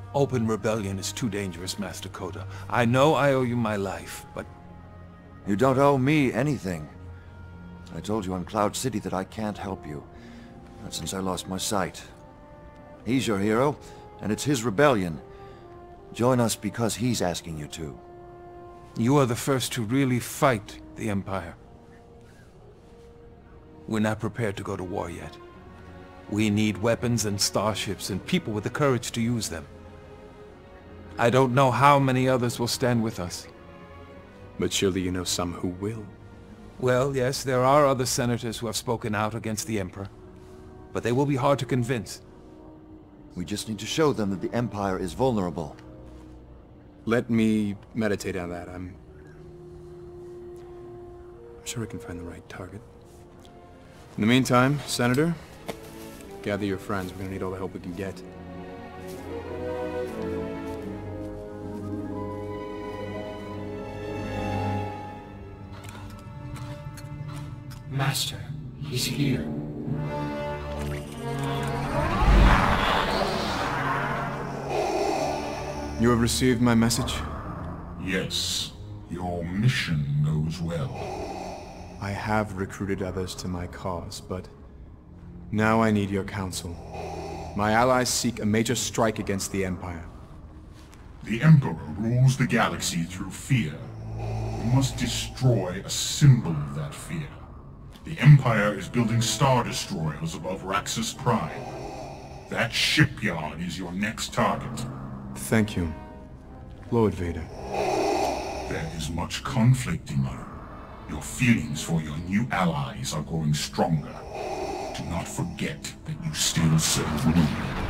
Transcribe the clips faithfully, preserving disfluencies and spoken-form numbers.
Open rebellion is too dangerous, Master Coda. I know I owe you my life, but... You don't owe me anything. I told you on Cloud City that I can't help you. Not since I lost my sight. He's your hero, and it's his rebellion. Join us because he's asking you to. You are the first to really fight the Empire. We're not prepared to go to war yet. We need weapons and starships and people with the courage to use them. I don't know how many others will stand with us. But surely you know some who will. Well, yes, there are other senators who have spoken out against the Emperor. But they will be hard to convince. We just need to show them that the Empire is vulnerable. Let me meditate on that. I'm... I'm sure we can find the right target. In the meantime, Senator, gather your friends. We're gonna need all the help we can get. Master, he's here. You have received my message? Yes. Your mission goes well. I have recruited others to my cause, but now I need your counsel. My allies seek a major strike against the Empire. The Emperor rules the galaxy through fear. We must destroy a symbol of that fear. The Empire is building Star Destroyers above Raxus Prime. That shipyard is your next target. Thank you, Lord Vader. There is much conflict in you. Your feelings for your new allies are growing stronger. Do not forget that you still serve me.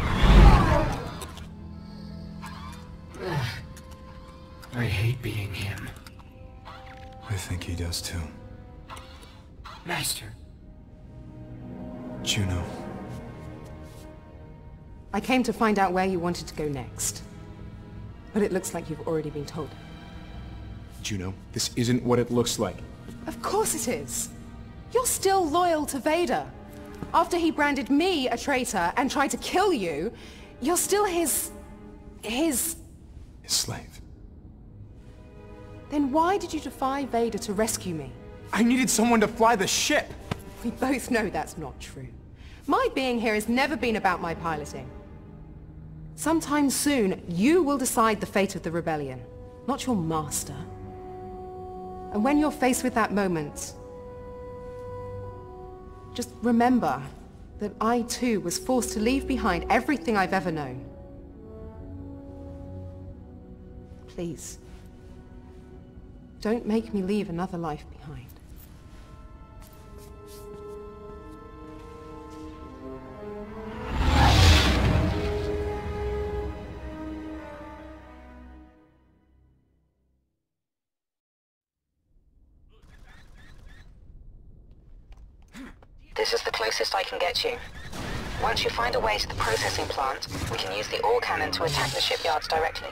I hate being him. I think he does too. Master. Juno. I came to find out where you wanted to go next. But it looks like you've already been told. Juno, this isn't what it looks like. Of course it is. You're still loyal to Vader. After he branded me a traitor and tried to kill you, you're still his... his... His slave. Then why did you defy Vader to rescue me? I needed someone to fly the ship! We both know that's not true. My being here has never been about my piloting. Sometime soon, you will decide the fate of the rebellion, not your master. And when you're faced with that moment, just remember that I too was forced to leave behind everything I've ever known. Please, don't make me leave another life behind. This is the closest I can get you. Once you find a way to the processing plant, we can use the ore cannon to attack the shipyards directly.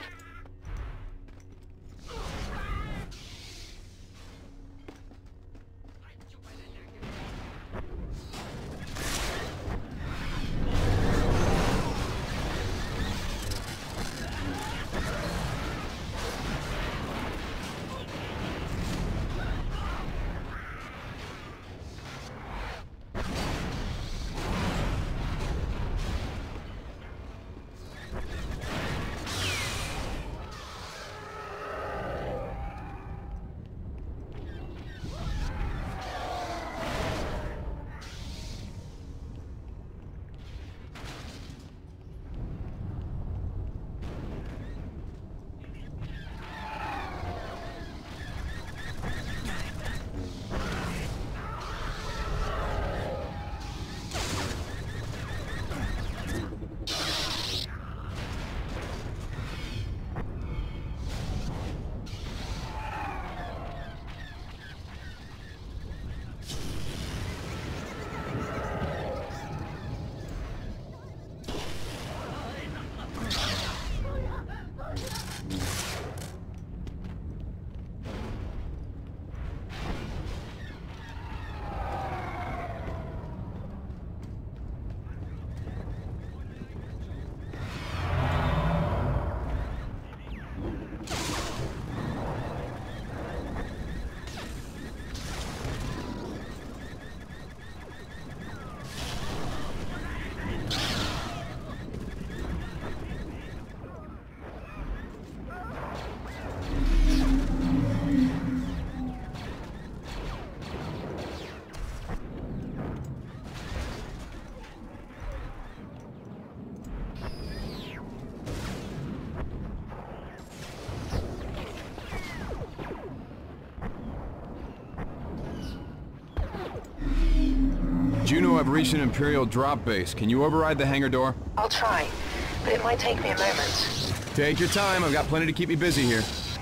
Juno have reached an Imperial drop base. Can you override the hangar door? I'll try, but it might take me a moment. Take your time, I've got plenty to keep me busy here.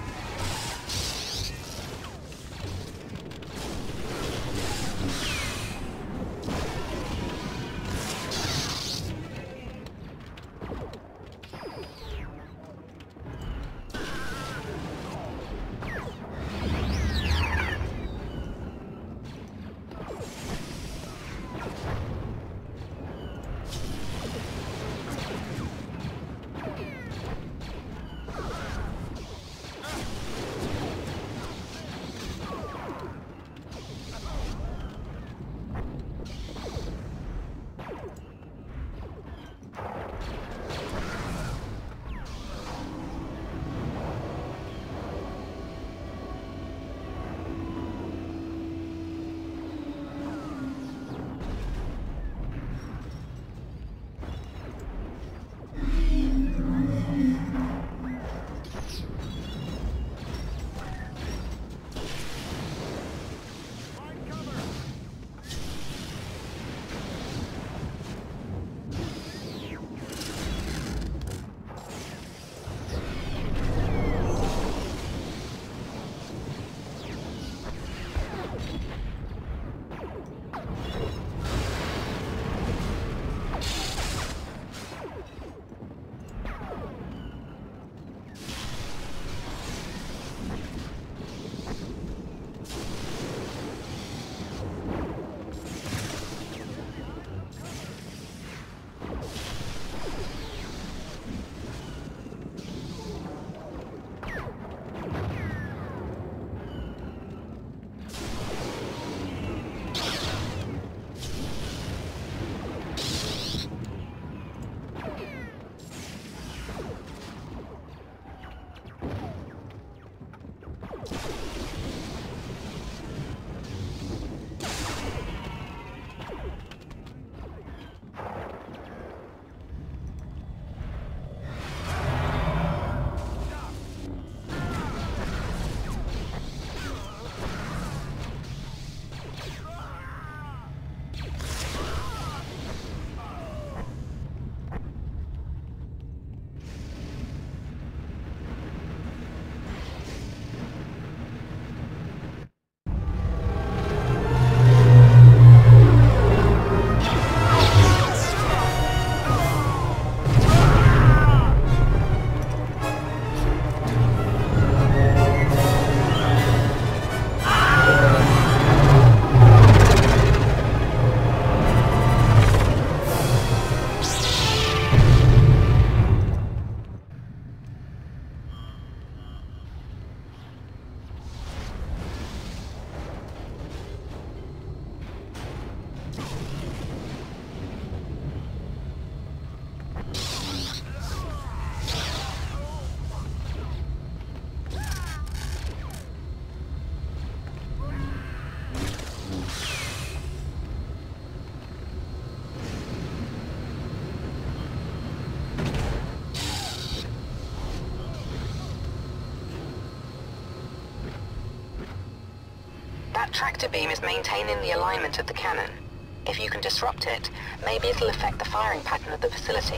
That tractor beam is maintaining the alignment of the cannon. If you can disrupt it, maybe it'll affect the firing pattern of the facility.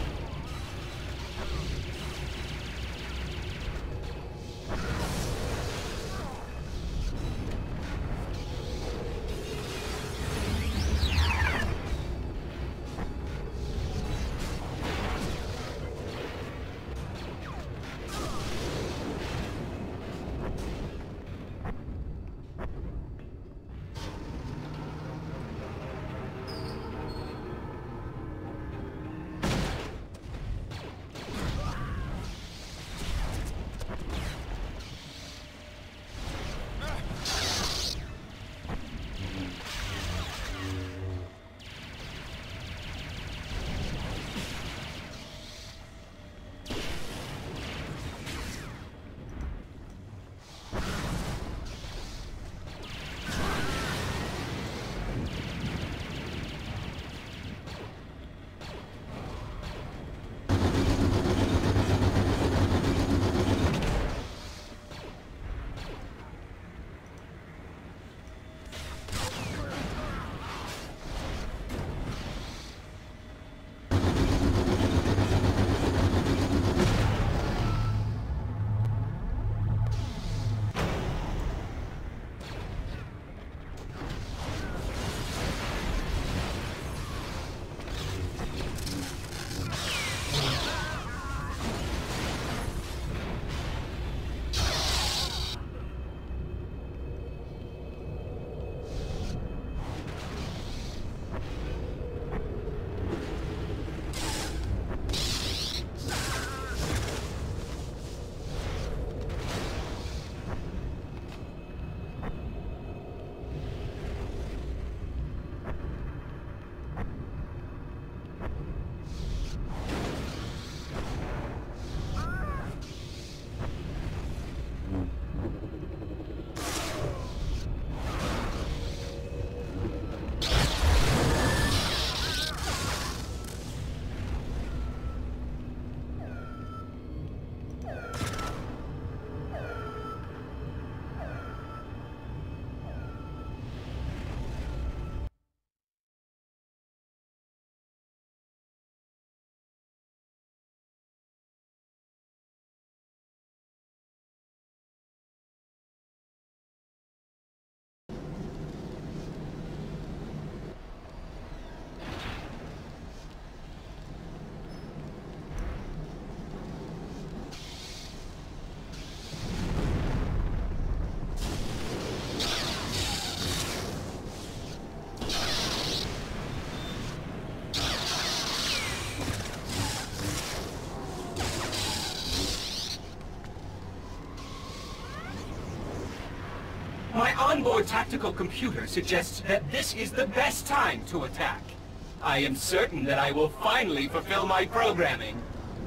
onboard tactical computer suggests that this is the best time to attack. I am certain that I will finally fulfill my programming.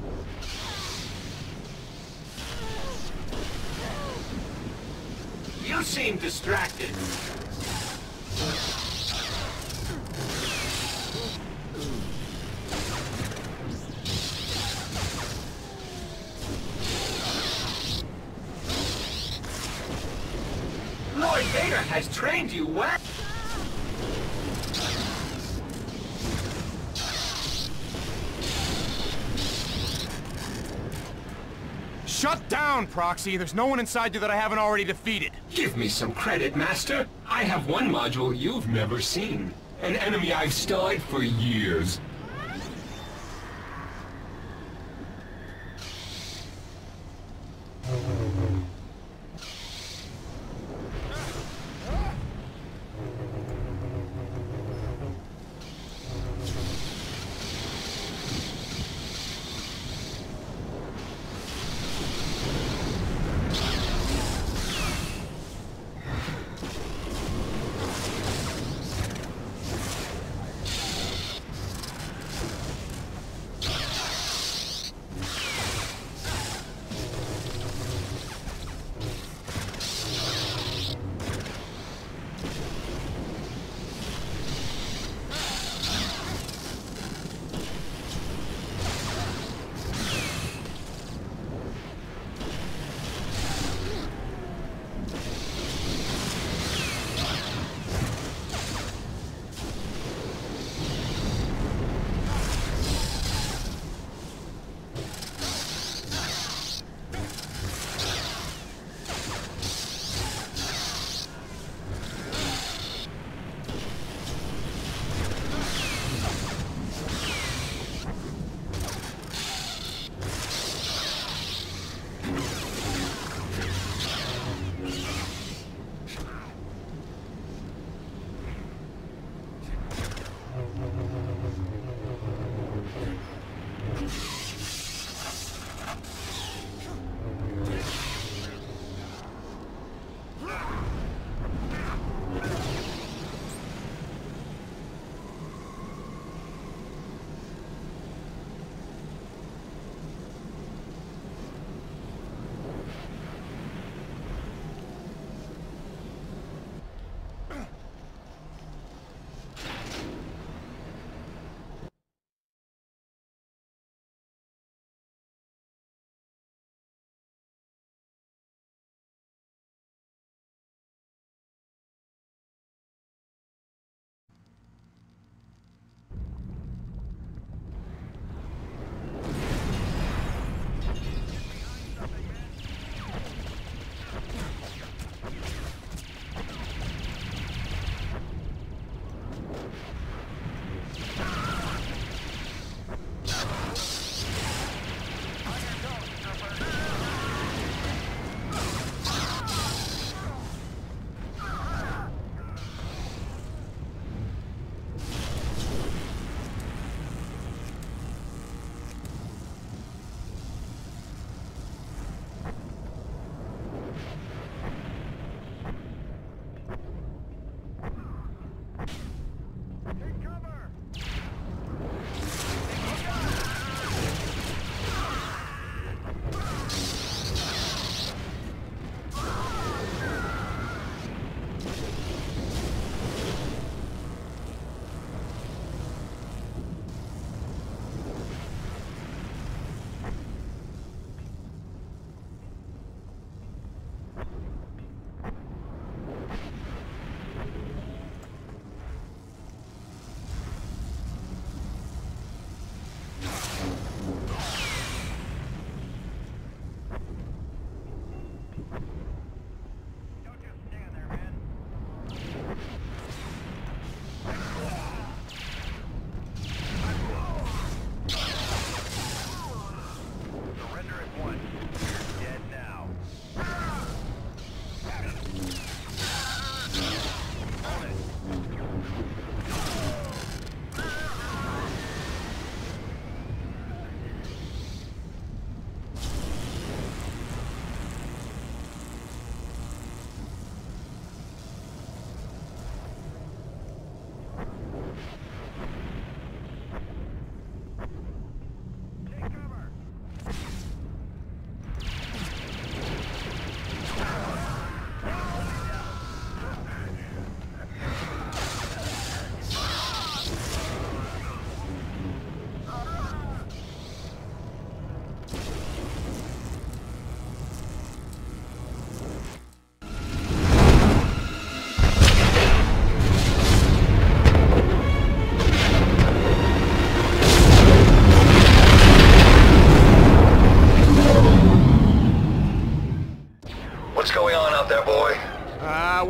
You seem distracted. Lord Vader has trained you well. Shut down, Proxy! There's no one inside you that I haven't already defeated. Give me some credit, Master. I have one module you've never seen. An enemy I've studied for years.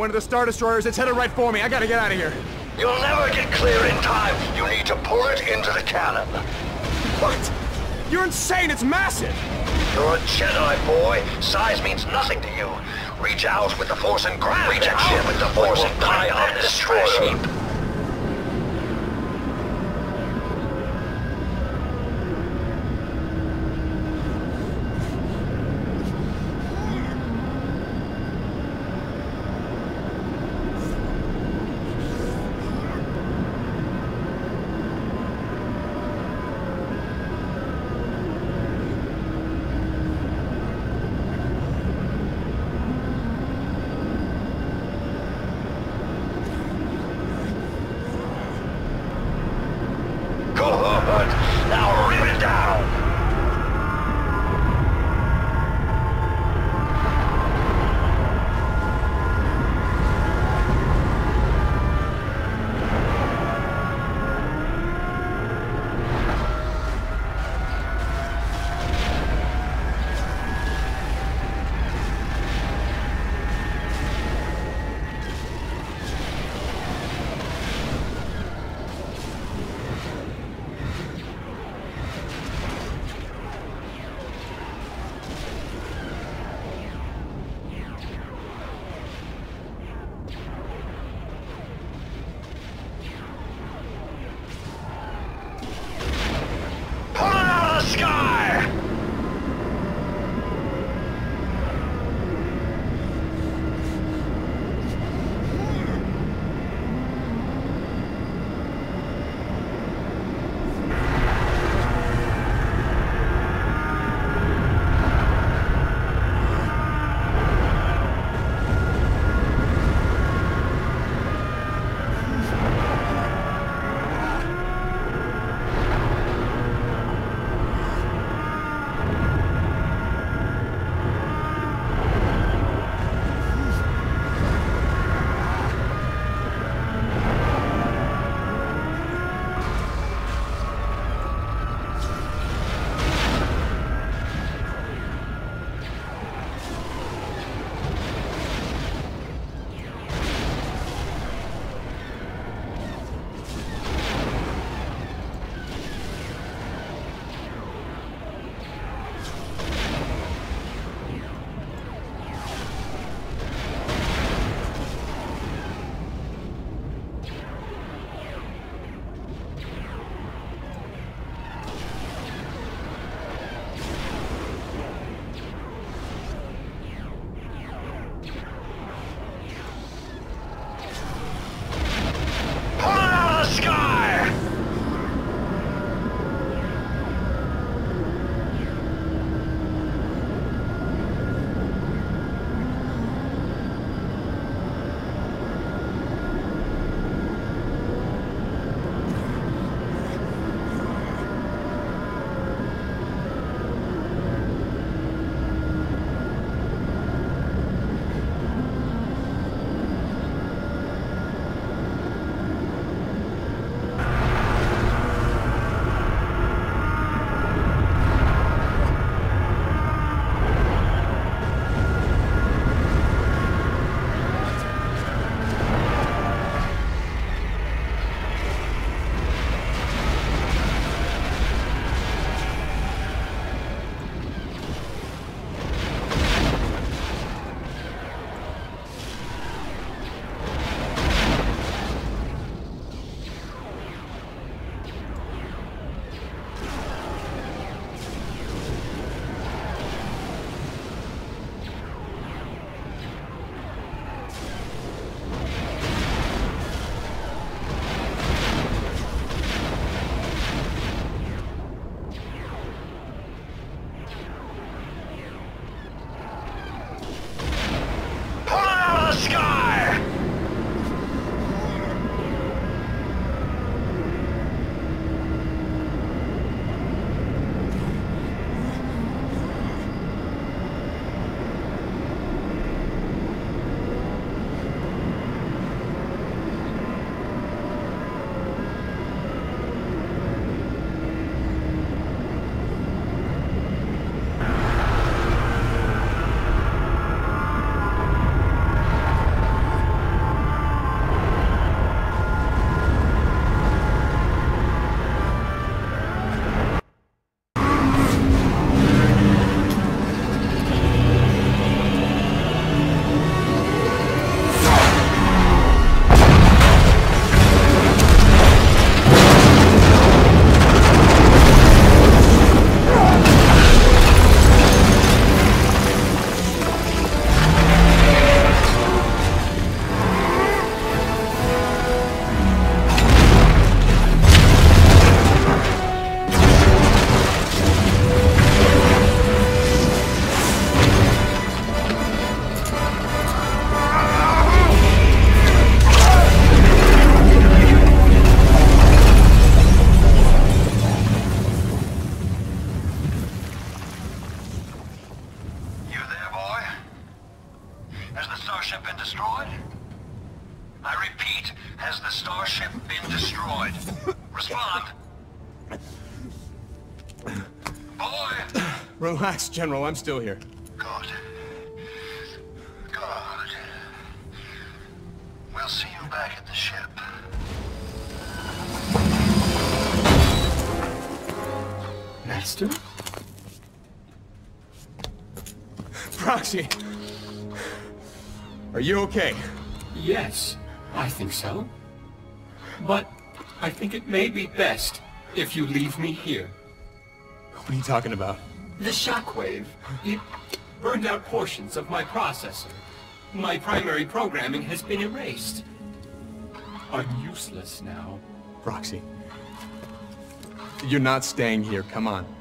one of the Star Destroyers. It's headed right for me. I gotta get out of here. You'll never get clear in time. You need to pull it into the cannon. What? You're insane. It's massive. You're a Jedi, boy. Size means nothing to you. Reach out with the Force and grab Reach that ship with the Force and die on this trash heap. Relax, General, I'm still here. Good. Good. We'll see you back at the ship. Master? Proxy! Are you okay? Yes, I think so. But I think it may be best if you leave me here. What are you talking about? The shockwave. It burned out portions of my processor. My primary programming has been erased. I'm useless now. Proxy. You're not staying here, come on.